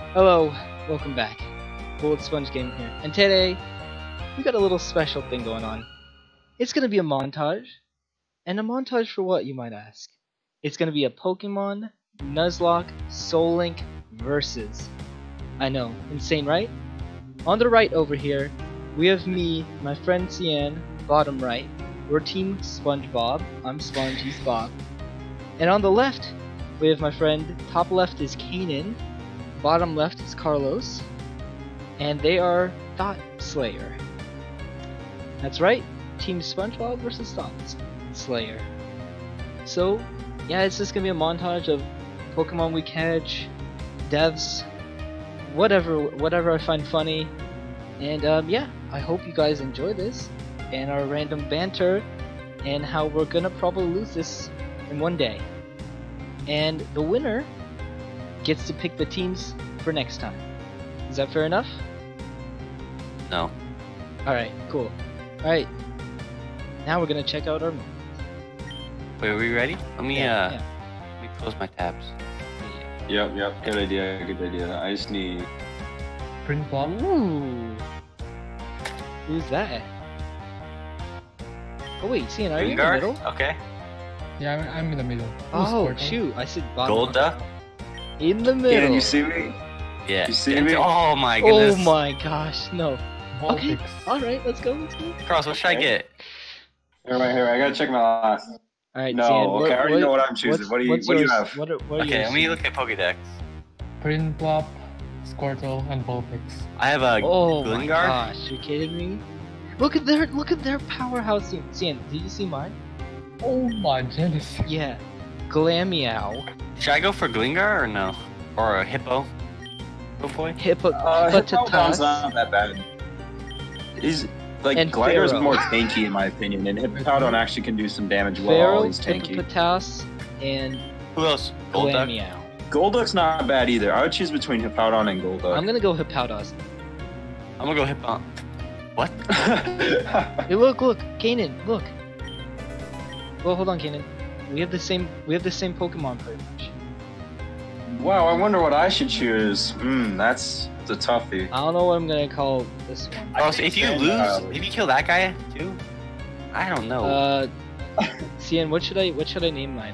Hello, welcome back. Bullet Sponge Gaming here, and today we got a little special thing going on. It's gonna be a montage, and a montage for what, you might ask? It's gonna be a Pokemon Nuzlocke Soul Link versus. I know, insane, right? On the right over here, we have me, my friend Cian, bottom right. We're Team SpongeBob. I'm Sponge, he's Bob. And on the left, we have my friend. Top left is Kanan. Bottom left is Carlos, and they are Thought Slayer. That's right, Team SpongeBob versus Thought Slayer. So, yeah, it's just gonna be a montage of Pokemon we catch, devs, whatever I find funny, and yeah, I hope you guys enjoy this and our random banter and how we're gonna probably lose this in one day. And the winner gets to pick the teams for next time. Is that fair enough? No. Alright, cool. Alright. Now we're gonna check out our moves. Wait, are we ready? Let me Yeah. let me close my tabs. Yep, good idea. I just need... Print plop. Ooh. Who's that? Oh wait, Cian, are you in the Gengar? middle? Okay. Yeah, I'm in the middle. Oh shoot, I said bottom. Golduck? In the middle. Can you see me? Yeah. You see me? Oh my Oh goodness. my gosh, no. Okay, Vulpix. alright, let's go. Cross, what should I get? Here, I gotta check my last. Alright, No, Cian, okay, I already know what I'm choosing. what's- What do you what's have? yours? What are Okay, yours, let me Cian? look at Pokédex. Print plop, Squirtle, and Vulpix. I have a Oh my Gengar. gosh, you kidding me? Look at their powerhouse. Cian, did you see mine? Oh my Genesis. Yeah, Glameow, Should I go for Gengar or no? Or a Hippo? Good boy? Hippowdon's Hippopotas. not that bad. He's like And Glider's Pharaoh. more tanky in my opinion, and Hippowdon actually can do some damage while Pharaoh, he's tanky. Hippopotas, and Who else? Golduck? Glameow. Golduck's not bad either. I would choose between Hippowdon and Golduck. I'm gonna go Hippopotas. I'm gonna go Hippo. What? Hey, look, Kanan, look. Well, hold on, Kanan. We have the same Pokemon pretty much. Wow, I wonder what I should choose. That's a toughie. I don't know what I'm gonna call this one. Cross, if you lose, if you kill that guy too, I don't know. Cian, what should I name mine?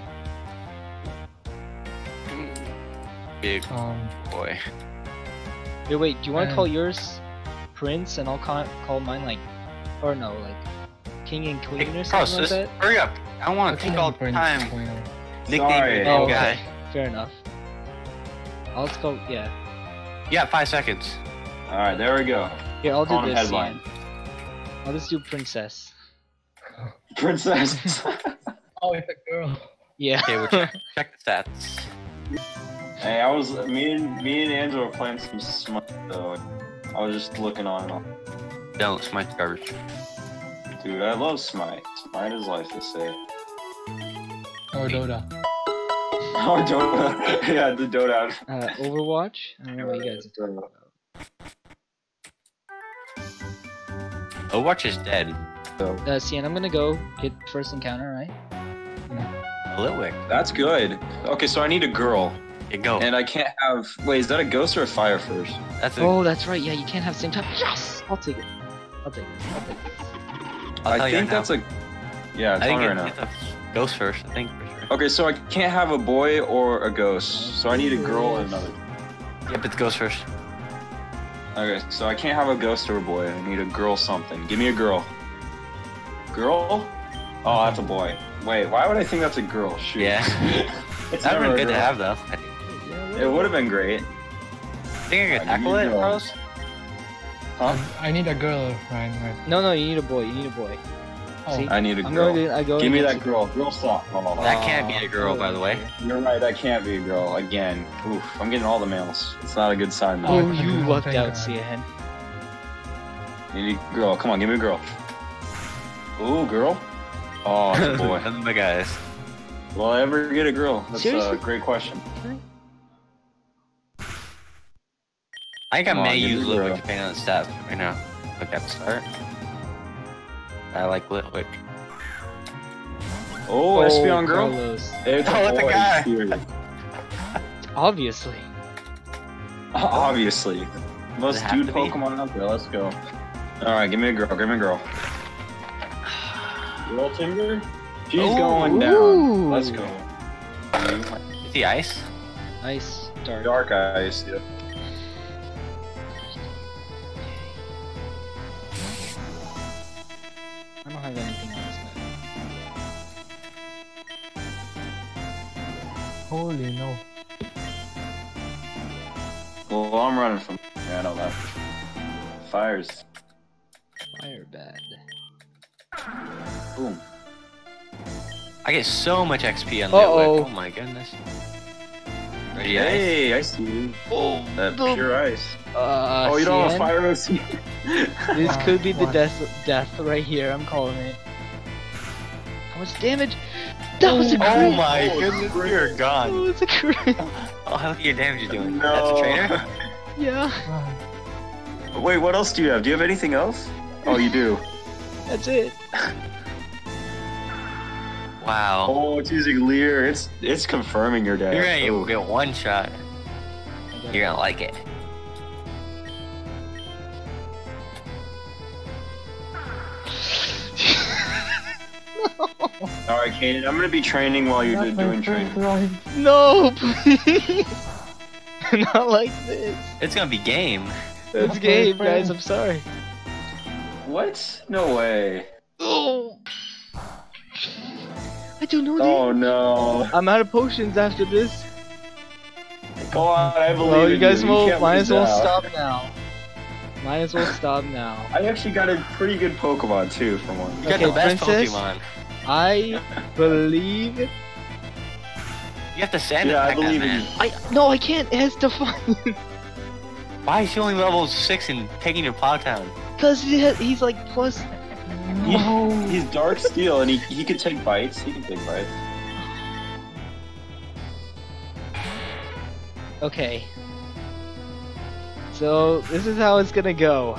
Big Um, boy. Hey, wait, do you want to Um, call yours Prince and I'll call mine like, or no, like King and Queen Hey, or Cross, something like just that? hurry up. I don't want to think all the Print time. Queen. Nickname Sorry. your Oh, damn guy. okay. Fair enough. I'll just go, yeah. You got 5 seconds. Alright, there we go. Here, I'll do On this, headline. Cian. I'll just do Princess. Princess. Oh, it's a girl. Yeah. Okay, we'll check the stats. Hey, me and Angela were playing some Smite though. I was just looking on. Don't smite the garbage. Dude, I love Smite. Smite is life, they say. Oh, Dota. Oh, Dota. Yeah, the Dota. Overwatch? I don't know what you guys are talking about. Overwatch is dead. Cian, I'm gonna go get first encounter, right? Litwick. That's good. Okay, so I need a girl. Okay, go. And I can't have... Wait, is that a ghost or a fire first? That's a, Oh, that's right. Yeah, you can't have the same time. Yes! I'll take it. I'll take it. I'll tell I you think right that's a... Yeah, I tell think me right now. it's a ghost first, I think, for sure. Okay, so I can't have a boy or a ghost. So I need a girl and another. Yep, it's ghost first. Okay, so I can't have a ghost or a boy. I need a girl something. Give me a girl. Girl? Oh, that's a boy. Wait, why would I think that's a girl? Shoot. Yeah. It's That would never be a good to girl. have, though. I think. It would have been great. Think I I could tackle need it, to go. Carlos? Huh? I need a girl, Ryan. Right. No, you need a boy. You need a boy. Oh, See? I need a I'm girl. going to, I go Give me against that girl. Girl stop. Oh, That can't be a girl, by the way. You're right, that can't be a girl. Again. Oof, I'm getting all the males. It's not a good sign. Oh, Oh, you thank lucked God. out, Cian. You need a girl. Come on, give me a girl. Ooh, girl? Oh, it's a boy. Nothing but guys. Will I ever get a girl? That's Seriously? a great question. I think I Come on, may give me use a girl. Litwick depending on the stats right now. Look at the start. I like Litwick. Oh, Espeon girl? Carlos. It's Oh, it's a boy guy. here. Obviously. Obviously. Most have dude to be? Pokemon out there. Let's go. Alright, give me a girl. Give me a girl. Girl Timber? She's Ooh. going down. Ooh. Let's go. Is he ice? Ice, dark. Dark Ice. Yeah. I don't have anything on this map. Holy no. Well, I'm running from. Yeah, I know that. Fires. Fire bad. Boom. I get so much XP on the Uh-oh. whip. Oh my goodness. Ready, ice? Hey, I see you. Oh, That pure ice. Uh, Oh, you don't have CN? Fire OC. This could be the What? death right here. I'm calling it. How much damage? That was a crit. Oh my Oh, goodness, great. you're That gone. was a crit. Oh, look at your damage you're doing. No. That's a trainer? Yeah, Wait, what else do you have? Do you have anything else? Oh, you do. that's it. Wow. Oh, it's using Leer. It's confirming your death. You're gonna Oh. get one shot. You're gonna like it. All right, Kaden. I'm gonna be training while you're Not my doing first training. ride. No, please. Not like this. It's gonna be game. That's Not game, my guys. friend. I'm sorry. What? No way. Oh. I don't know. Oh no. I'm out of potions after this. Come on, I believe Well, in you guys can't might lose as well now. stop now. Might as well stop now. I actually got a pretty good Pokemon too from one. You got Okay, the best Princess. Pokemon. I believe. You have to sand Yeah, I attack that believe in man. you. No, I can't. It has Defiance. Why is he only level 6 and taking your Pogtown? Cause he's like plus. No. He's Dark Steel and he can take bites. He can take bites. Okay. So this is how it's gonna go.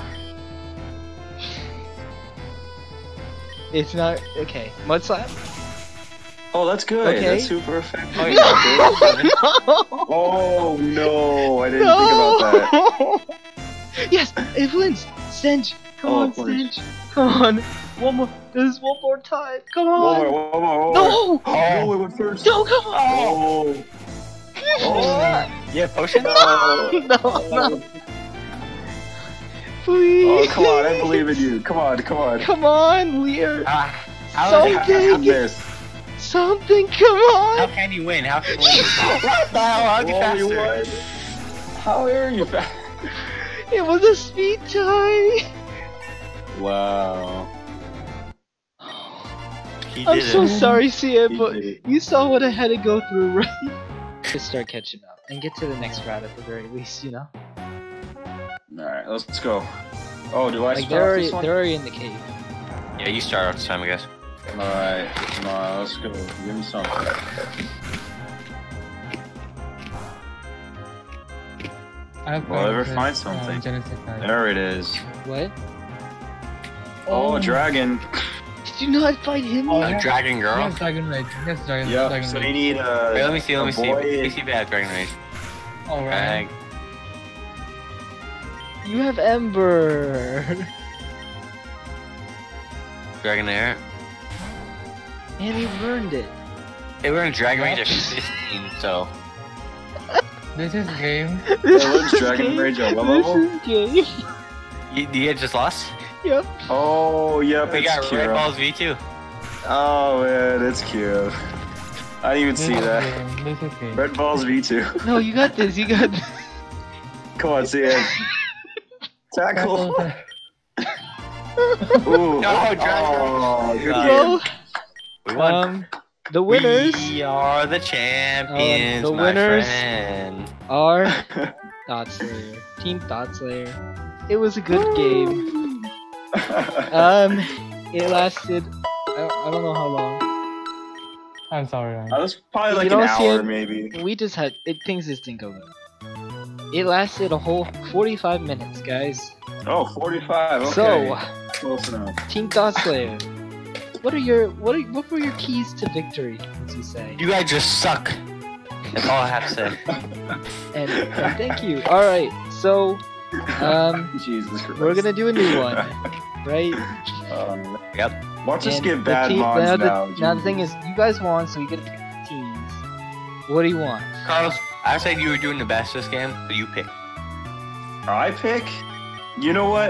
It's not okay. Mud slap. Oh, that's good. Okay. That's super effective. Oh, No! Oh no, I didn't No! think about that. Yes, it wins. Cinch. Come Oh, on, of course. Cinch. Come on. One more. This is one more time. Come One on. more, one more, one more. No! Oh, it went first. No, come on. Oh. Oh. Yeah, potion? No, no. Please. Oh, come on, I believe in you. Come on, come on. Come on, Lear. How, Something. This. Something. Come how on. can you win? How can you win? What the hell? I'll get Oh, you faster. won. How are you fast? It was a speed tie. Wow. He I'm did so it. sorry, Sia, He but did it. you saw what I had to go through, right? Just start catching up and get to the next route at the very least, you know? Alright, let's go. Oh, do I Like start this one? they're already in the cave. Yeah, you start off this time, I guess. Alright, come on, let's go. Give me something. I have Well, ever Genesis, find something? Genesis type. There it is. What? Oh, dragon. Did you not fight him? Oh, A yeah. dragon girl? Yes, Dragon Rage. Yes, Dragon, Yep, Dragon so Rage. you need Wait, let me see, a let me see. boy- Let me see if I have Dragon Rage. Alright. Drag. You have Ember. Dragon Air. And you burned it. Hey, we're in Dragon Rage at 15, so. This is game. This what's is Dragon game. Rage at what This level? is game. You guys just lost? Yep. Oh, yep, We it's got Red Kira. Balls V2. Oh man, it's Kira. I didn't even This see is that. game. This is game. Red Balls V2. No, you got this. You got this. Come on, see it. Tackle. Tackle. Ooh. No, Dragon. Oh, good God. game. Well, We won. the winners We are the champions, the my winners- friend. are Thought Slayer. Team Thought Slayer. It was a good game. It lasted. I don't know how long. I'm sorry, Ryan. That was probably like You an don't see hour, it? maybe. We just had things just didn't go good. It lasted a whole 45 minutes, guys. Oh, 45. Okay. So, Close enough. Team Thought Slayer. What were your keys to victory? As you say. You guys just suck. That's all I have to say. And thank you. All right, so Jesus Christ. we're gonna do a new one, right? Yep. Watch us And get the bad team- mods now. now. Now the thing is, you guys won, so you get to pick the teams. What do you want? Carlos, I said you were doing the best this game, so you pick. I pick. You know what?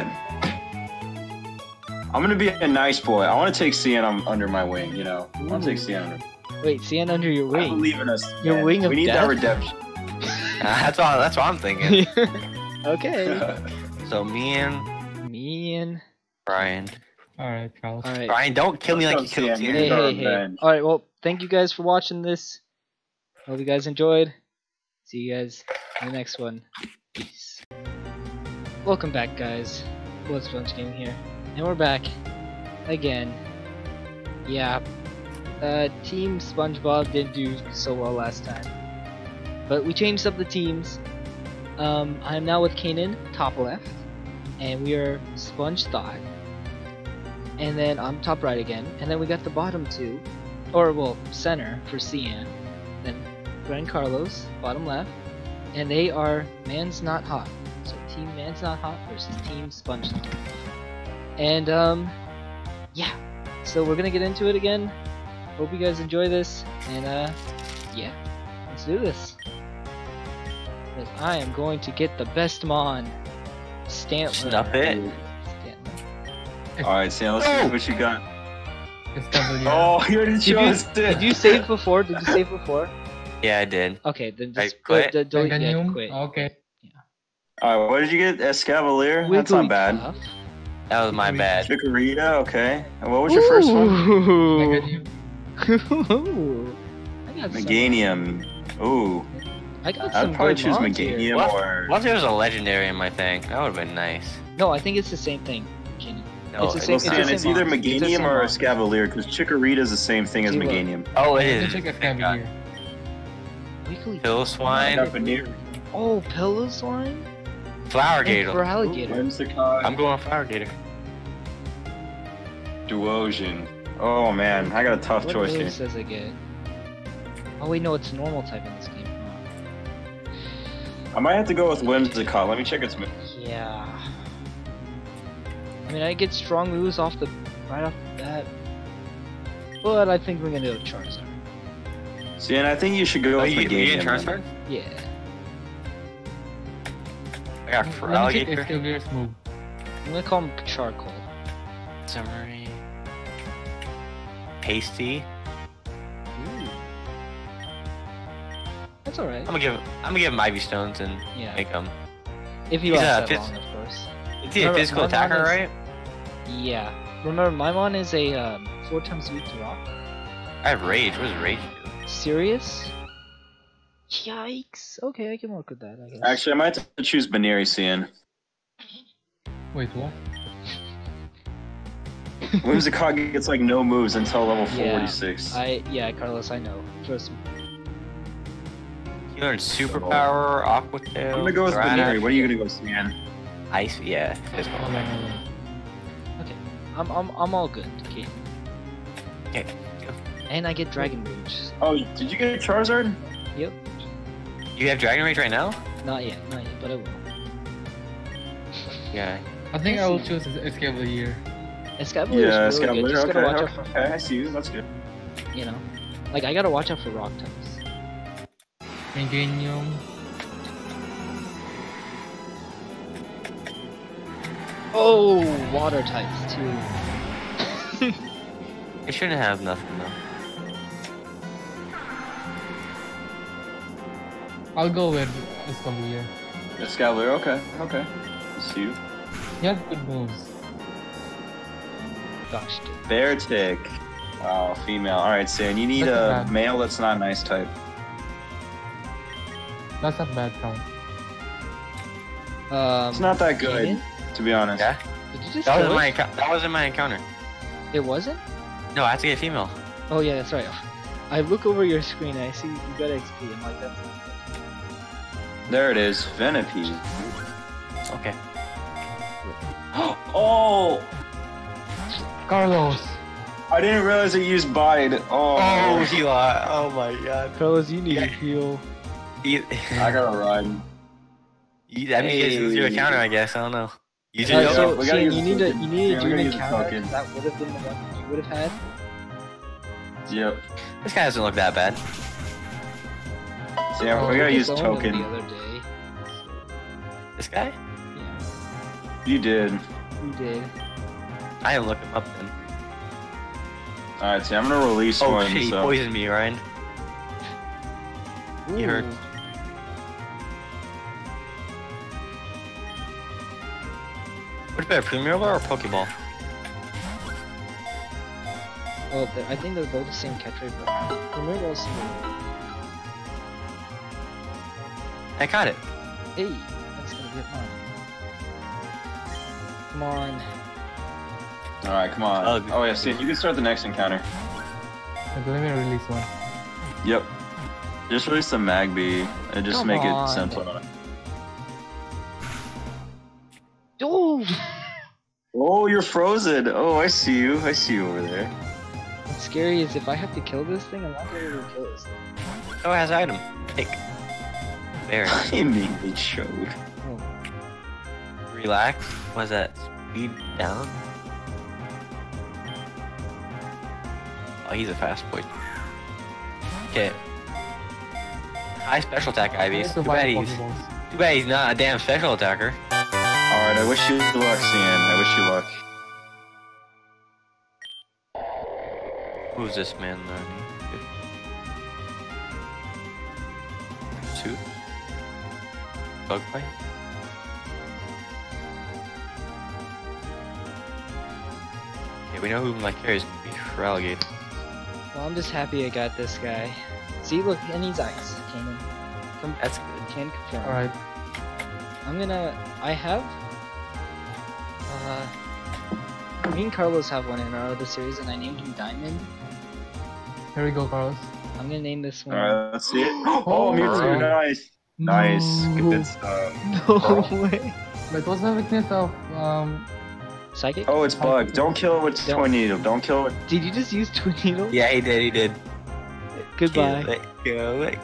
I'm gonna be a nice boy. I want to take CN under my wing. You know, I want to take CN under. Wait, CN under your I wing. believe in us. Your man. wing of We need death? that redemption. That's what I'm thinking. Okay. So me and Me and Brian. Alright, Carlos. all right. Brian, don't kill me like you killed Let's go, Tier. Hey, Our hey, hey. revenge. All right. Well, thank you guys for watching this. Hope you guys enjoyed. See you guys in the next one. Peace. Welcome back, guys. Blood Sponge Game here, and we're back again. Yeah. Team SpongeBob didn't do so well last time, but we changed up the teams. I'm now with Kanan, top left, and we are Sponge Thought. And then I'm top right again, and then we got the bottom two, or well, center for Cian, then Brian Carlos, bottom left, and they are Man's Not Hot. So Team Man's Not Hot versus Team Sponge Thought. And yeah, so we're gonna get into it again. Hope you guys enjoy this, and yeah, let's do this. 'Cause I am going to get the best Mon, Stantler. Snuff it. Stantler. All right, Sam. Let's see what you got. It's W. Oh, you already chose it. Did you save before? Did you save before? Yeah, I did. Okay, then I just quit. delete. Yeah, Meganium? quit. Okay. All right, what did you get? Escavalier. That's not bad. Wigglytuff. That was my bad. Chikorita. Okay. And what was your first one? Ooh. Meganium. I got some. Meganium. Ooh. I got some I'd probably good choose mons here. Meganium What? or. What if there was a legendary in my thing? That would have been nice. No, I think it's the same thing, Kenny. No, It's the it same- was Well, not. Stan, it's either mons. It's the Meganium same or mons. Escavalier, because Chikorita is the same thing as See what? Meganium. Oh, it You is. check a Scavalier. Wigglytuff. Piloswine, Got Veneer. Oh, Piloswine? Flower And Gator. for alligator. Whimsicott. I'm going Flower Gator. Duosian. Oh man, I got a tough What choice here. moves does it get? Oh wait, no, it's normal type in this game. Huh? I might have to go with Whimsicott. Let me check its move. Yeah. I mean, I get strong moves off the right off the bat, but I think we're gonna go Charizard. See, and I think you should go Oh, with you Meganium. get Charizard? Yeah. I got for Let me check alligator. Escavalier's move. I'm gonna call him Charcoal. Summary. Pasty. Ooh. That's alright. I'm gonna give him Ivy Stones and Yeah. make him. If he He's lasts a that phys- long, of course. Is he a Remember, physical my mom attacker, is- right? Yeah. Remember, my mon is a 4 times weak to rock. I have Rage. What does Rage do? Serious? Yikes. Okay, I can work with that, I guess. Actually, I might have to choose Baneri, Cian. Wait, what? Whimsicott gets like no moves until level Yeah, 46. Yeah, Carlos, I know. Trust me. You learned Superpower, Aqua Tail. I'm gonna go with Granite, Baneri. What are you gonna go with, Cian? Ice, yeah. Physical. Hold on, hold on. I'm all good. Okay. Okay. And I get Dragon Rage. Oh, did you get Charizard? Yep. You have Dragon Rage right now? Not yet, but I will. Yeah. I think I will choose Escavalier. Escavalier Yeah, is really good. Just gotta watch out for, okay, I see you. That's good. you know, like I gotta watch out for rock types. Meganium. Oh, water types too. It shouldn't have nothing though. I'll go with Escavalier. Escavalier, okay, okay. I see you. He has good moves. Gosh, dude. Beartic. Wow, female. Alright, Cian, you need That's a bad. male that's not nice type. That's not bad count. It's not that good, Kanan? to be honest. Yeah? Did you just That kill wasn't my it? that wasn't my encounter. It wasn't? No, I have to get a female. Oh yeah, that's right. I look over your screen and I see you got XP. I'm like, that's not good. There it is, Venipede. Okay. Oh! Carlos! I didn't realize it used Bide. Oh, he lied. Oh my god. Carlos, you need Yeah. to heal. I gotta run. That means you guys lose your counter, I guess. I don't know. Use Uh, your so, we gotta Cian, use you a need to token. do Yeah, an we gotta use a encounter. token. That would have been the one you would have had. Yep. This guy doesn't look that bad. So yeah, Oh, we gotta just use a owned him token. the other day. This guy? Yeah, You did. you did. I didn't look him up then. Alright, so I'm gonna release Oh one. shit, he So. poisoned me, Ryan. You heard. Ooh. What's better, Premier Roller or Pokeball? Well, I think they're both the same catch rate, but Premier Ball's I got it. Hey, that's gonna get mine. Come on. Alright, come on. Ugh. Oh yeah, see, you can start the next encounter. Okay, let me release one. Yep. Just release the Magby and just Come make on. it simpler. Oh! Oh, you're frozen. Oh, I see you. I see you over there. What's scary is if I have to kill this thing, I'm not gonna be able to kill this thing. Oh, it has item. Take. There. I immediately showed. Oh. Relax. Was that speed down? Oh, he's a fast boy. Okay. High special attack, Ivy's. Too bad he's not a damn special attacker. Alright, I wish you luck, Cian. I wish you luck. Who's this man? Suit? Bug fight? Okay, we know who my carry is gonna be for Alligator. Well, I'm just happy I got this guy. See, look, and he's ice. That's good. Can confirm. Alright. I'm gonna. I have. Me and Carlos have one in our other series, and I named him Diamond. Here we go, Carlos. I'm gonna name this one. Alright, let's see it. Oh, Mewtwo, nice. Nice. Good stuff. No way. But what's the weakness of Psychic? Oh, it's bug. Don't kill it with Don't. Twin Needle. Don't kill it. Did you just use Twin Needle? Yeah, he did, he did. Goodbye. Kill it.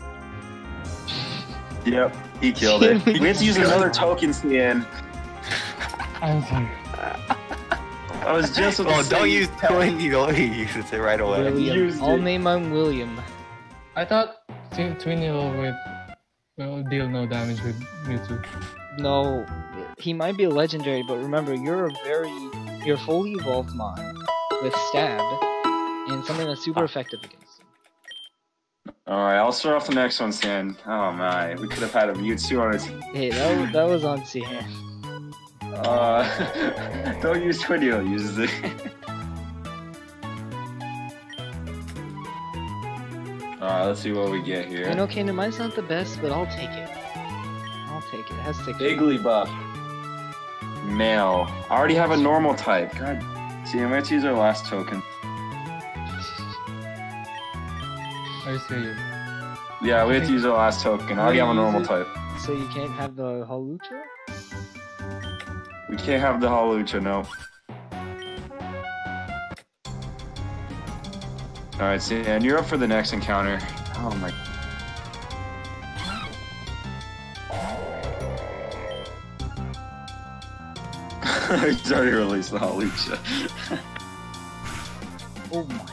Yep, he killed it. Can we We have to use just- another token, Cian. I'm sorry. I was just about Oh, to don't say- use Twin Needle. He uses it right away. William. used I'll it. name him William. I thought Twin Needle will deal no damage with Mewtwo. No, he might be a legendary, but remember, you're a fully evolved mon with stab and something that's super effective against him. Alright, I'll start off the next one, Cian. Oh my, we could have had a Mewtwo on its. Hey, that was on Cian. Don't use Twin Needle, use the. Alright, let's see what we get here. You know, Kanan, mine's not the best, but I'll take it. I'll take it. It has 6. Jigglypuff. Male. I already have a normal type. God. See, I'm going to use our last token. I see you. Yeah, we have to use our last token. I already have a normal type. So you can't have the Hawlucha? We can't have the Hawlucha, no. Alright, see, and you're up for the next encounter. Oh my. He's already released the Hawlucha. Oh my.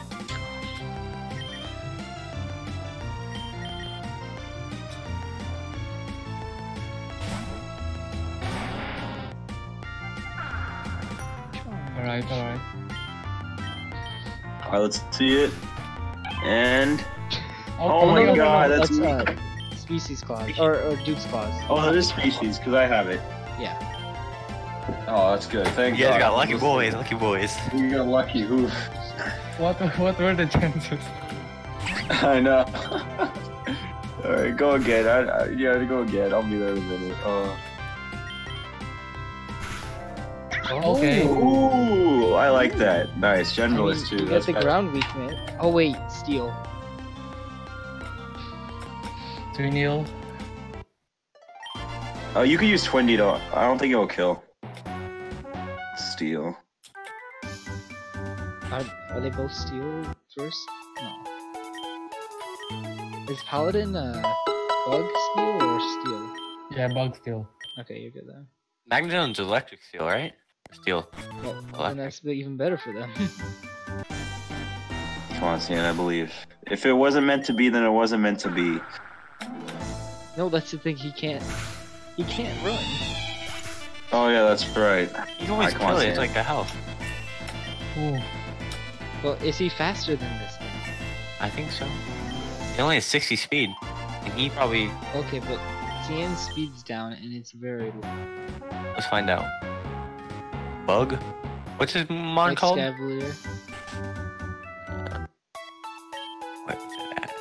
Alright, alright. Alright, let's see it. And. Oh, Oh my no, god, no, that's that's Species Clause. Or Duke's Clause. Oh, that is species, because I have it. Yeah. Oh, that's good. Thank You guys God. got lucky boys, lucky boys. We got lucky. Oof. What were the chances? I know. Alright, go again. Yeah, go again. I'll be there in a minute. Okay. Ooh, I like that. Nice. I mean, Generalist, too. you get That's the better. ground weakness. Oh wait, Steel. Twin Needle. Oh, you could use Twin Needle. I don't think it will kill. Steel. Are they both Steel first? No. Is Paladin Bug Steel or Steel? Yeah, Bug Steel. Okay, you're good then. Magnezone electric steel, right? Or steel. Well, then Electric. that's even better for them. Come on, Cian, I believe. If it wasn't meant to be, then it wasn't meant to be. No, that's the thing. He can't run. Oh yeah, that's right. You always Come on, kill it. It's Cian. like the health. Ooh. Well, is he faster than this thing? I think so. He only has 60 speed, and he probably. Okay, but Cian's speed's down and it's very low. Let's find out. Bug. What's his mon called? Excavalier. Wait, what's it at?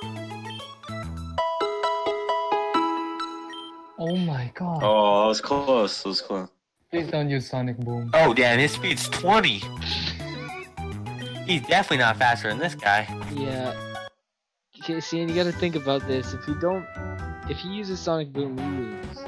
Oh my god. Oh, that was close. That was close. Please don't use Sonic Boom. Oh, damn, his speed's 20. He's definitely not faster than this guy. Yeah. Okay, Cian, you gotta think about this. If he uses Sonic Boom, we lose.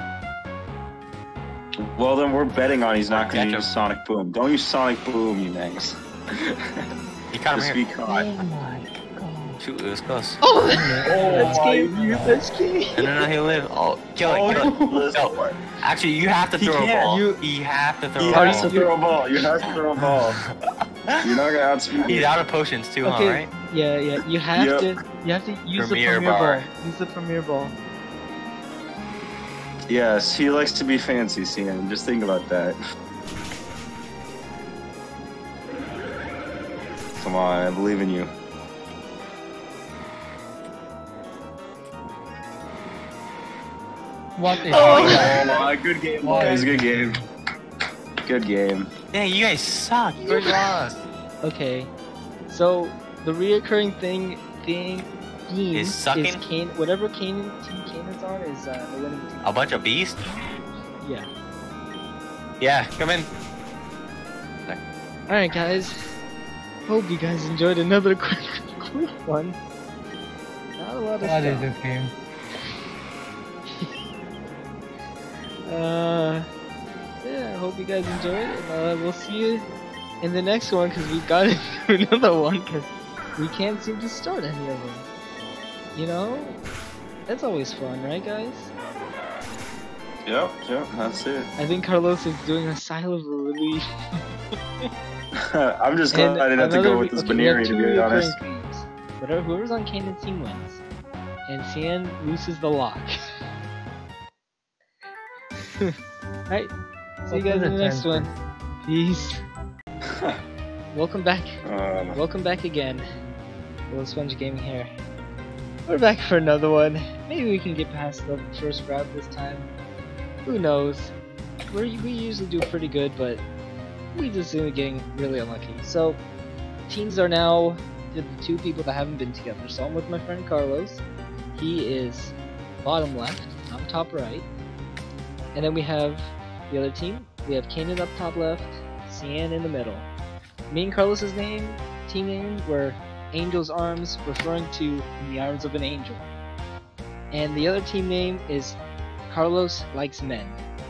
Well, then we're betting on he's not going Catch to him. use Sonic Boom. Don't use Sonic Boom, you mangs. He caught him Just here. be Oh caught. my god. Shoot, it was close. Oh, that's game, dude. That's game. No, he'll live. Oh, kill it, kill it. No, actually, you have to He throw a can't, ball. you- You have to throw You a have ball. to throw a ball. You have to throw a ball. You're not going to outspeed He's me. out of potions too, Okay. huh, right? Yeah. You have Yep. to use Premier the Premier bar. Ball. Use the Premier Ball. Yes, he likes to be fancy, Cian. Just think about that. Come on, I believe in you. What is Oh, good game, Why? boys. Good game. Good game. Yeah, you guys suck. You already lost. Okay. So the reoccurring theme Is sucking? is whatever Team Kanan's on is the winning team. A bunch of beasts? Yeah. Yeah, come in. All right, guys. Hope you guys enjoyed another quick one. Not a lot of What is stuff. this game? Yeah, I hope you guys enjoyed it. We'll see you in the next one because we got into another one because we can't seem to start any of them. You know, that's always fun, right, guys? Yep, that's it. I think Carlos is doing a sigh of relief. I'm just glad I didn't have to go with this Baneri, to be honest. Whoever's on Kanan's team wins. And Cian loses the lock. Alright, see you guys in the next one. Peace. Welcome back. Welcome back again. Little Sponge Gaming here. We're back for another one. Maybe we can get past the first round this time. Who knows? We usually do pretty good, but we just end up getting really unlucky. So, teams are now the two people that haven't been together. So I'm with my friend Carlos. He is bottom left, I'm top right. And then we have the other team. We have Kanan up top left, Cian in the middle. Me and Carlos's team name were Angel's Arms, referring to in the arms of an angel. And the other team name is Carlos Likes Men.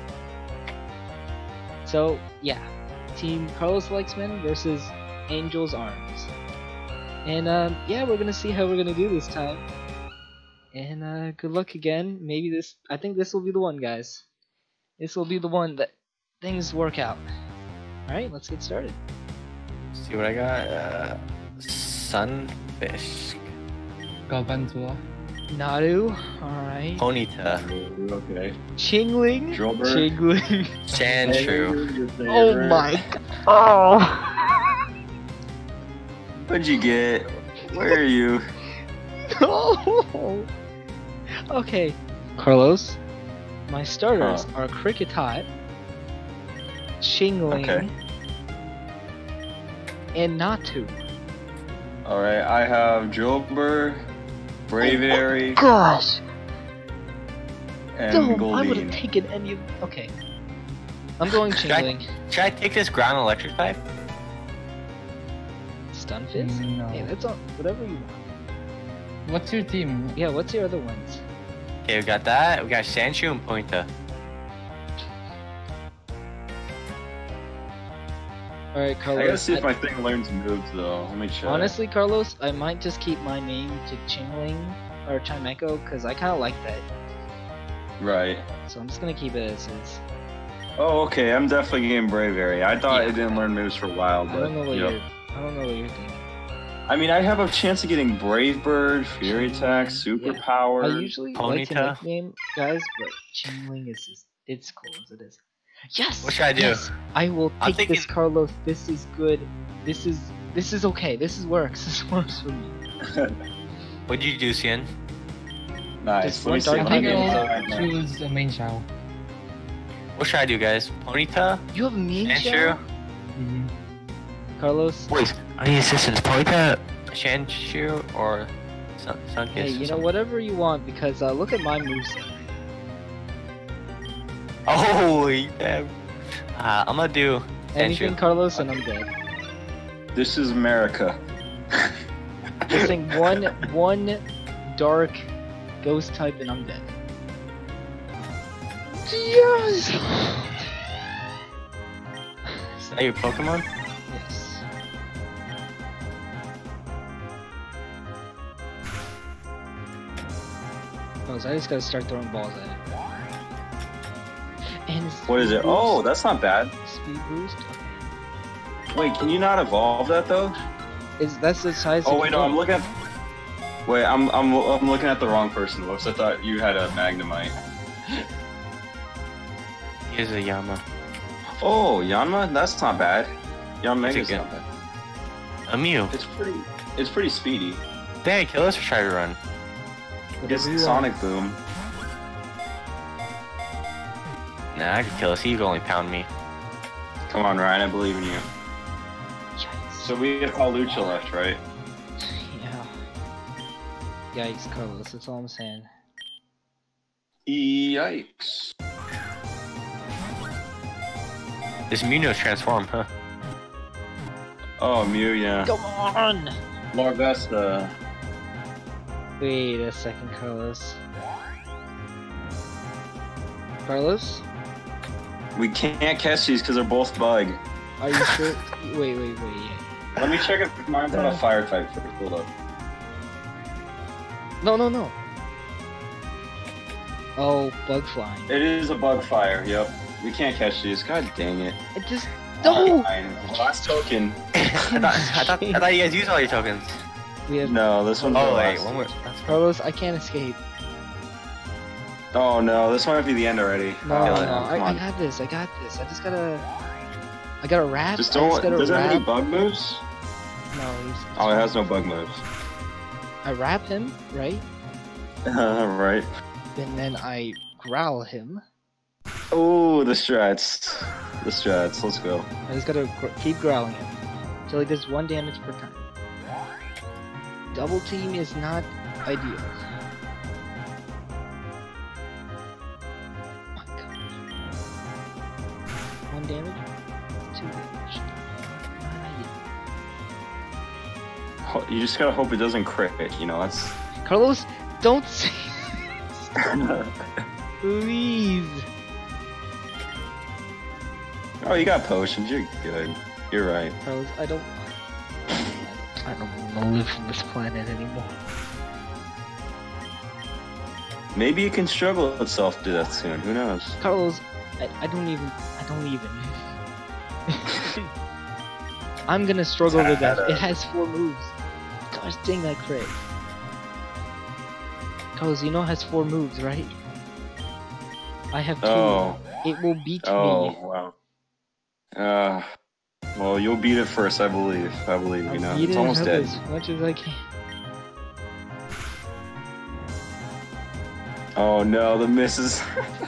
So, yeah. Team Carlos Likes Men versus Angel's Arms. And, yeah, we're gonna see how we're gonna do this time. And, good luck again. I think this will be the one, guys. This will be the one that things work out. Alright, let's get started. See what I got? Sunfish. Galvantula. Nadu, alright. Ponyta. Okay. Chingling. Drillbur. Chingling. Chandru. Oh my god. What'd you get? Where are you? Oh. Okay. Carlos, my starters are Cricketot, Chingling, Okay. and Natu. Alright, I have Drillbur, Braviary, Gosh. and No, I would have Goldeen. taken any of. Okay. I'm going Chingling. Should I take this ground electric type? Stunfisk? No. Hey, that's all. Whatever you want. What's your team? Yeah, what's your other ones? Okay, we got that. We got Sandshrew and Pointa. Alright, I Carlos. gotta see if my thing learns moves though. Let me check. Honestly, Carlos, I might just keep my name to Chingling or Chimecho because I kind of like that. Right. So I'm just gonna keep it as is. Oh, okay. I'm definitely getting Braviary. I thought Yeah. it didn't learn moves for a while, I but don't know what yep. I don't know what you're thinking. I mean, I have a chance of getting Brave Bird, Fury Attack, I Superpower. usually like to Ponyta? nickname guys, but Chingling is just it's cool as it is. Yes. What should I do? Yes, I will I'm take this, thinking- Carlos. This is good. This is okay. This works. This works for me. What did you do, Cien? Nice. Just Let me one see dark if I I think Pokemon. can I'll choose a main Shao. What should I do, guys? Ponyta? You have mean Sandshrew? Mhm. Carlos. Wait, I need assistance. Ponyta, Sandshrew, or Sunkiss? Hey, you know whatever you want because look at my moveset. Holy damn. I'm gonna do Anything, Sandshrew. Carlos, and I'm dead. This is America. Just saying one dark ghost type and I'm dead. Yes. Is that your Pokemon? Yes. Oh, so I just gotta start throwing balls at it. And What is speed it? Oh, boost. that's not bad. Speed boost. Okay. Wait, can you not evolve that though? That's the size. Oh it wait, can no, go. I'm looking at. Wait, I'm looking at the wrong person. Whoops, I thought you had a Magnemite. Here's a Yama. Oh, Yanma, that's not bad. Yanmega's good. not bad. A Mew. It's pretty speedy. Dang, kill us or try to run? Gets Whatever you want. Sonic Boom. Nah, I could kill us. He could only pound me. Come on, Ryan, I believe in you. Yikes. So we have Lucha left, right? Yeah. Yikes, Carlos. That's all I'm saying. Yikes. This Mew knows transform, huh? Oh, Mew, yeah. Come on! Larvesta. Wait a second, Carlos. Carlos? We can't catch these because they're both bug. Are you sure? Wait. Yeah. Let me check if mine's on a fire type first. Hold up. No. Oh, bug flying. It is a bug fire, yep. We can't catch these. God dang it. It just no. Fine. Last token. I thought you guys used all your tokens. We have No, this one's Oh the wait, last. one more. Carlos. I can't escape. Oh no, this might be the end already. No, Oh, no. come I on. got this. I got this. I just gotta wrap. Just I don't. just gotta Does it have any wrap. bug moves? No. Oh, it has no bug moves. I wrap him right, Right. and then I growl him. Oh, the strats. The strats. Let's go. I just gotta keep growling him until he does 1 damage per time. Double team is not ideal. Oh my god. 1 damage, 2 damage. Not ideal. You just gotta hope it doesn't crit. You know, that's. Carlos, don't say this. Please. Oh, you got potions. You're good. You're right. Carlos, I don't want to live on this planet anymore. Maybe it can struggle itself to death soon. Who knows? Carlos, I don't even. I'm gonna struggle to death. It has 4 moves. Gosh dang that crit. Carlos, you know it has 4 moves, right? I have 2. Oh. It will beat Oh, me. wow. Well, you'll beat it first, I believe. I believe, you know. I'll beat It's it almost up dead. as much as I can. Oh no, the misses.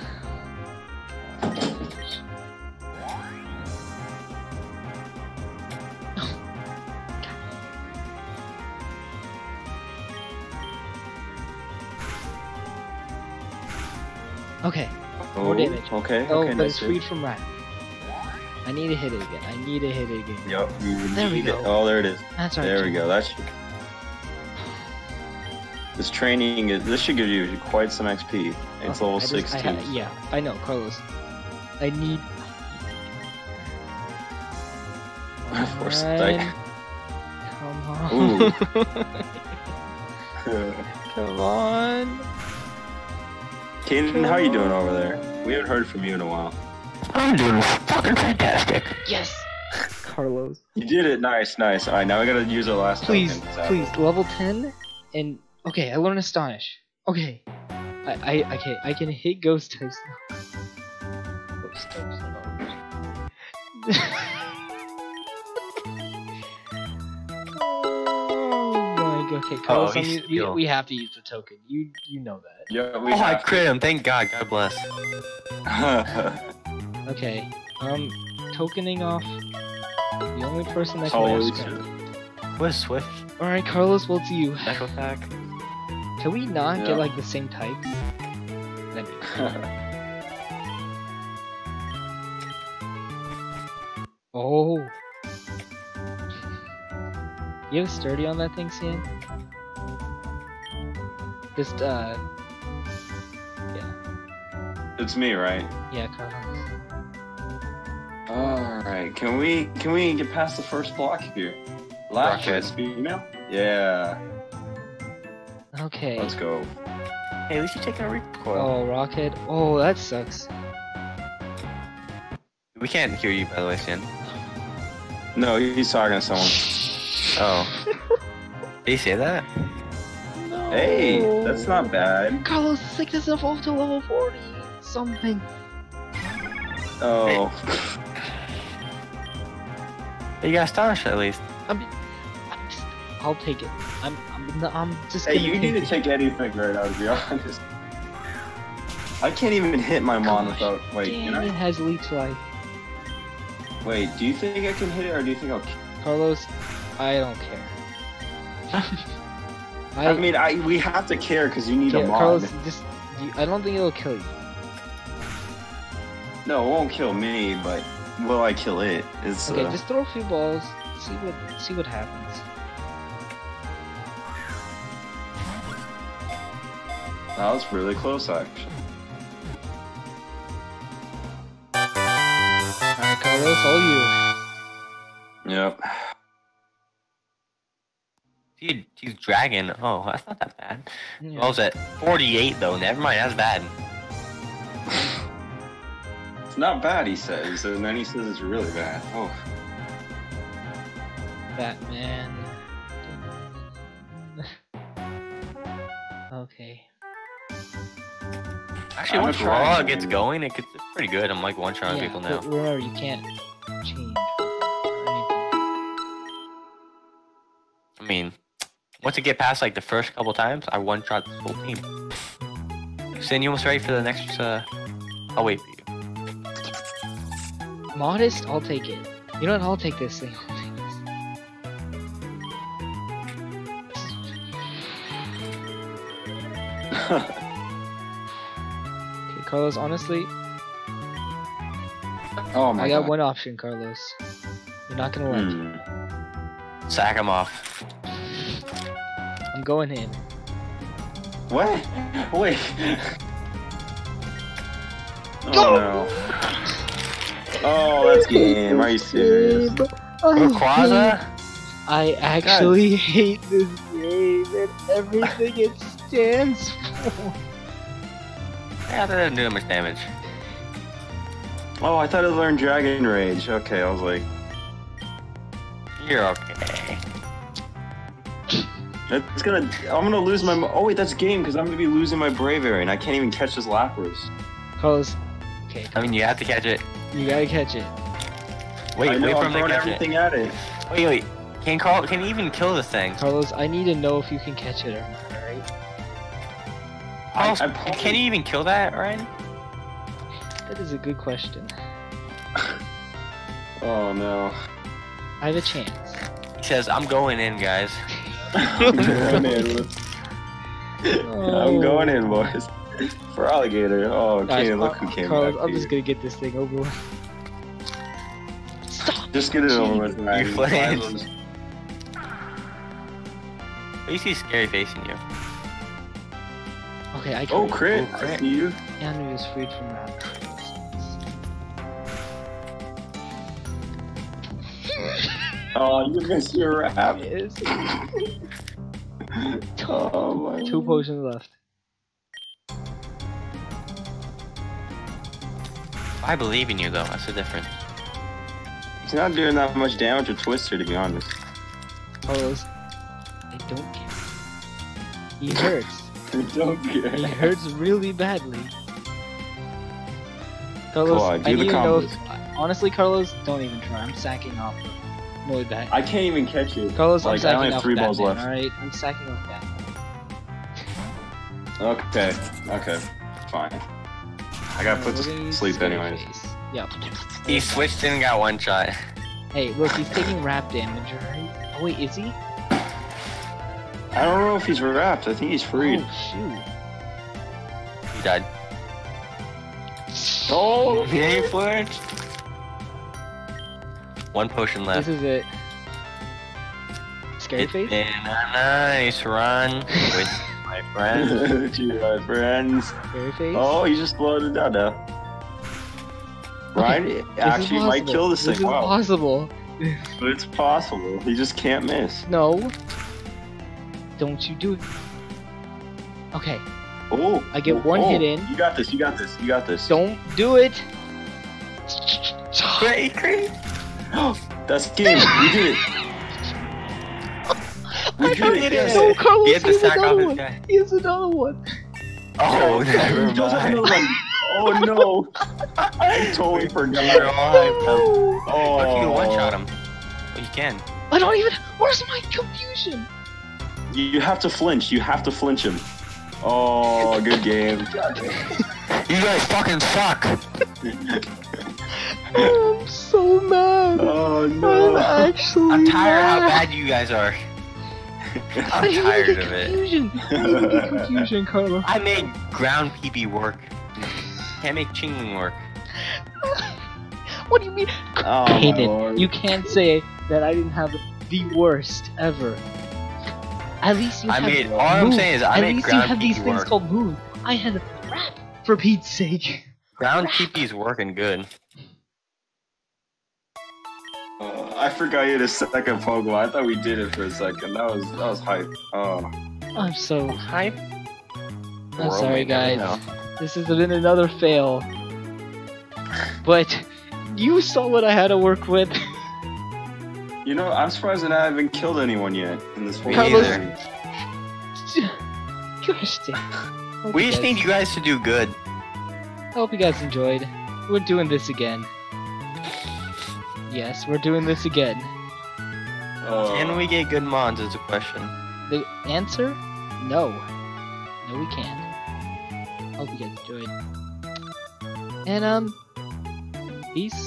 Okay. Oh, More damage. Okay, Oh, okay, but nice. it's freed from wrap. I need to hit it again. Yup, you There we need it. go. Oh, there it is. That's right. There we go. That should... This training, this should give you quite some XP. It's level 16. Yeah, I know, Carlos. I need. Of course, Alright. like... Come on. Ooh. Come on. Caden, how you doing over there? We haven't heard from you in a while. I'm doing fucking fantastic. Yes. Carlos. You did it. Nice, nice. All right, now we gotta use our last Please, token. please, level 10 and okay, I learned Astonish. Okay. I can hit ghost types now. Ghost types Oh my god, okay, Carlos, he's still- we have to use the token. You know that. Yeah, we Oh, I have to. crit him. Thank God. God bless. Okay, tokening off the only person that Always. can ask. What is Swift? Alright, Carlos, well, it's you. Special attack? Can we not Yeah. get like the same type? That'd be cool. Oh. You have sturdy on that thing, Cian? Just yeah, It's me, right? Carlos. All right. Can we get past the first block here? Last Rocket. speed email? Yeah. Okay. Let's go. Hey, at least you take a recoil. Oh, Rocket. Oh, that sucks. We can't hear you, by the way, Sin. No, he's talking to someone. Oh. Did he say that? No. Hey, that's not bad. Carlos, sickness evolved to level 40 something. Oh. You got astonished at least. I'll take it. I'm just Hey, gonna you need to take anything right now, to be honest. I can't even hit my mon without. Wait, Damn, can it I? has leech life. Wait, do you think I can hit it, or do you think I'll? Carlos, I don't care. I mean, we have to care because you need a mon. Carlos, I don't think it'll kill you. No, it won't kill me, but will I kill it? It's Okay, just throw a few balls. See what happens. that was really close, actually. Alright, Carlos, all you. Yep. He's dragging. Oh, that's not that bad. Yeah. What was it? 48 though. Never mind. That's bad. It's not bad, he says, and then he says it's really bad. Oh. Batman. Okay. Actually, I'm once trying Raw to- gets going, it's pretty good. I'm like one-shotting people now. But remember, you can't change anything. I mean, once you get past like the first couple times, I one-shot the whole team. Sin, you almost ready for the next? I'll wait for you. Modest, I'll take it. You know what? I'll take this thing. I'll take this. Okay, Carlos, honestly, Oh my I got god. one option, Carlos. You're not gonna like it. Sack him off. I'm going in. What? Wait. Oh Go! no. Oh, that's game. Are you serious? Rayquaza? I actually hate this game and everything it stands for. Yeah, that didn't do much damage. Oh, I thought I learned Dragon Rage. Okay, I was like, You're okay. I'm gonna lose my. Oh wait, that's game because I'm gonna be losing my Braviary and I can't even catch this Lapras. Carlos, okay, I mean, you have to catch it. you gotta catch it. Wait, I know, wait for I'm him to throwing catch it. everything at it. Wait. Can he even kill this thing? Carlos, I need to know if you can catch it or not, alright? Carlos, I probably- can he even kill that, Ryan? That is a good question. Oh no. I have a chance. He says, I'm going in, guys. I'm going in. I'm going in, boys. For alligator. Oh, Guys, Kaden, look who came Carlos, back. I'm to just you. gonna get this thing over with. Stop! Just get it over with, man. You flinched. You see Scary facing you. Okay, I Oh, can. crit. Oh, crit. I see you. Yanu is freed from that. Oh, you missed your rap. Yes. Oh my 2 potions left. I believe in you though. That's the difference. He's not doing that much damage with Twister, to be honest. Carlos, I don't care. He hurts. I don't care. He hurts really badly. Come Carlos, on, I do need the to know combos. if, honestly, Carlos, don't even try. I'm sacking off Moy back. I can't even catch it. Carlos, I'm Like, I only sacking have off 3 balls Batman, left. alright? I'm sacking off Batman. Okay, fine. I gotta put We're to gonna use sleep Scary anyways. Face. Yep. He switched and got 1 shot. Hey, look, he's taking rap damage, alright? Oh wait, is he? I don't know if he's wrapped. I think he's freed. Oh shoot. He died. Oh! He ain't flinched. 1 potion left. This is it. Scary Face? Been a nice run with my friends. Gee, my friends. Scary Face? Oh, he just slowed it down now. Ryan This is actually might possible. kill this This thing. is Wow. possible. But it's possible. He just can't miss. No. Don't you do it. Okay, Oh! I get 1 hit in. You got this, you got this, you got this. Don't do it! Great. That's game. We did it. We I did it. Yes. No, Carlos, He had to has sack off another his one. guy. He has another one. Oh, He never does have mind. another one. Oh no! I totally They're forgot. all hyped up. Oh, What if you one-shot him? Well, you can. I don't even. Where's my confusion? You have to flinch. You have to flinch him. Oh, good game. You guys fucking suck. Oh, I'm so mad. Oh I'm no! actually. I'm tired of how mad. bad you guys are. I I'm didn't even tired get of it. confusion. I didn't even get confusion, Carlos. I made ground PB work. Can't make Chingling work. What do you mean? Oh, my Hayden, lord. you can't say that I didn't have the worst ever. At least you I have made. All I'm moves. saying is I At made least you ground have these PB things work. called moves. I had rap, for Pete's sake. Ground PB's working good. I forgot you had a second Pokemon. I thought we did it for a second. That was hype. Oh. I'm so Hype. I'm World sorry, may never guys. know. This has been another fail. But you saw what I had to work with. You know, I'm surprised that I haven't killed anyone yet in this whole Me Carlos- either. Gosh dang. Hope We you just guys- need you guys to do good. I hope you guys enjoyed. We're doing this again. Yes, we're doing this again. Can we get good mons is the question. The answer? No. No, we can't. Hope you guys enjoyed. And, peace.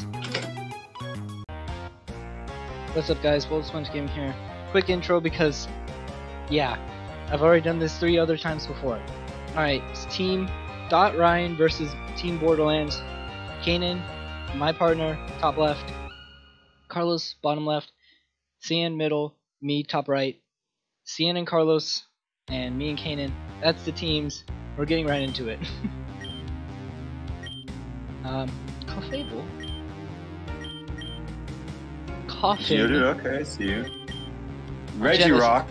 What's up, guys? Bold Sponge Gaming here. Quick intro because, yeah, I've already done this 3 other times before. Alright, it's Team Ryan versus Team Borderlands. Kanan, my partner, top left. Carlos, bottom left. Cian, middle. Me, top right. Cian and Carlos, and me and Kanan. That's the teams. We're getting right into it. Clefable? See you, dude. Coffin? Okay, I see you. Regirock.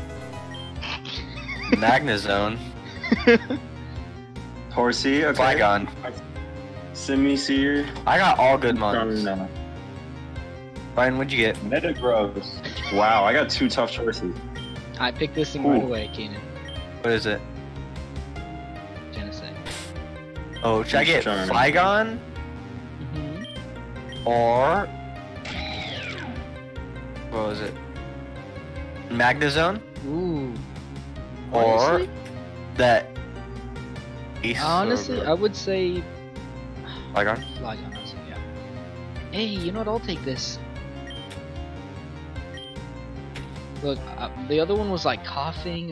Magnezone. Horsey, okay. Flygon. Simisear. I got all good mons. Charmander. Ryan, what'd you get? Metagross. Wow, I got 2 tough choices. I picked this thing right Ooh. away, Kanan. What is it? Genesect. Oh, should I get Charmander. Flygon Mm-hmm. or what was it? Magnezone Ooh. or Honestly? that Ace Honestly, I would say Flygon? Flygon, honestly, yeah. Hey, you know what? I'll take this. Look, the other one was like coughing.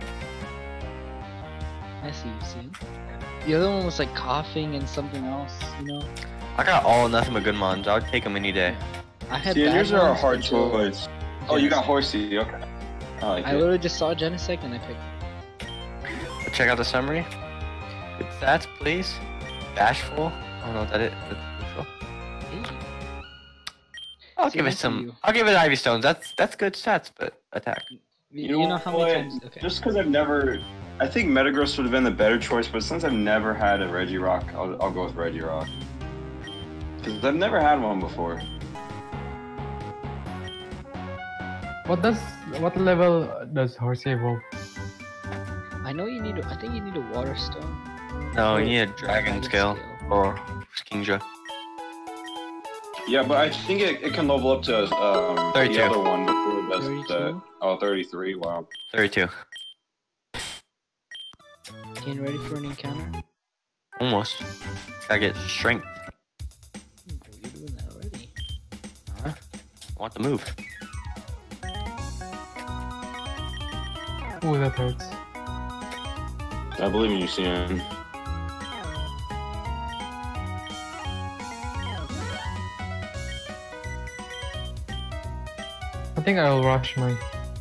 I see. The other one was like coughing and something else, you know? I got all nothing but good mons. I would take them any day. I had See, bad yours are a ones hard until choice. Oh, you got Genesect. Horsey, okay. I like I it. literally just saw Genesect and I picked it. Check out the summary. Good stats, please. Bashful. I don't know what that is. Neutral. Hey. I'll See, give it nice of some. you. I'll give it Ivy Stones. That's good stats, but attack. You know how many what? times? Okay. Just because I've never, I think Metagross would have been the better choice, but since I've never had a Regirock, I'll go with Regirock. Because I've never had one before. What level does Horsey evolve? I know you need. I think you need a Water Stone. No, Or you need a Dragon Scale or Kingdra. Yeah, but I think it can level up to 32. the other one before it does 32? the 33. Wow. 32. Getting ready for an encounter? Almost. Gotta get strength. You're doing that already. Huh? I want the move. Ooh, that hurts. I believe in you, CN. I think I'll rush my.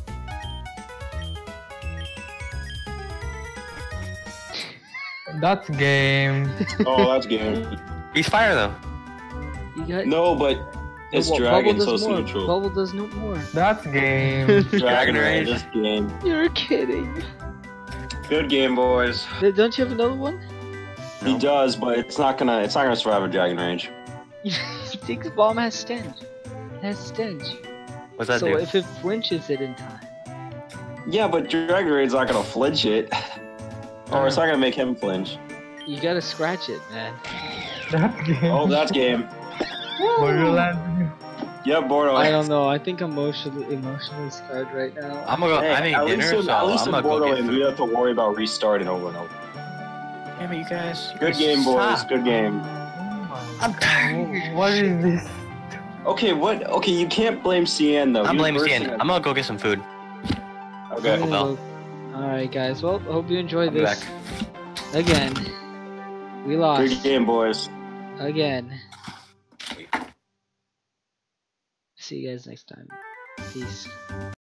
That's game. Oh, that's game. He's fire though. You got. No, but it's Bubble Dragon, does so it's more. neutral. Bubble does no more. That's game. Dragon Rage. This game. You're kidding. Good game, boys. Don't you have another one? He does, but it's not gonna survive a Dragon Rage. Six Bomb has stench. It has stench. What's that So do? if it flinches it in time. Yeah, but Dragon Rage's not gonna flinch it. Or it's not gonna make him flinch. You gotta scratch it, man. That's game. Oh, that's game. Borderlands. Yep, Borderlands. I don't know. I think I'm emotionally scarred right now. I'm gonna go. Hey, I'm eating at dinner, least in, so at least I'm in gonna go get Borderlands, we food. don't have to worry about restarting over and over. Damn it, you guys. Good game, boys. Good game. I'm tired. What is this? Okay, what? Okay, you can't blame CN though. I'm You're blaming versing CN. it. I'm gonna go get some food. Okay. Bell. Alright, guys. Well, I hope you enjoyed I'll be this. back. Again. We lost. Good game, boys. Again. See you guys next time. Peace.